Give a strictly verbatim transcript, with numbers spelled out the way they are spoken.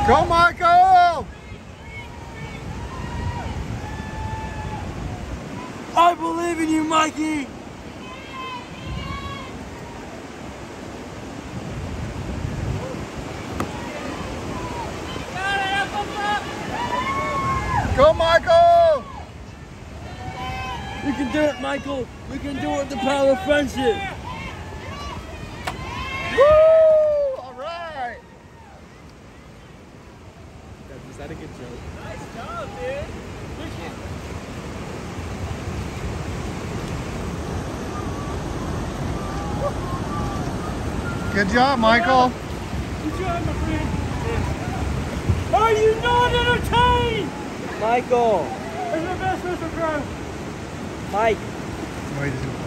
Go, Michael! I believe in you, Mikey! Go, Michael! We can do it, Michael! We can do it with the power of friendship! Woo! All right! Is that a good joke? Nice job, dude. Good job, Michael. Good job, my friend. Are you not entertained? Michael! That's the best Mister Crow. Mike! Wait,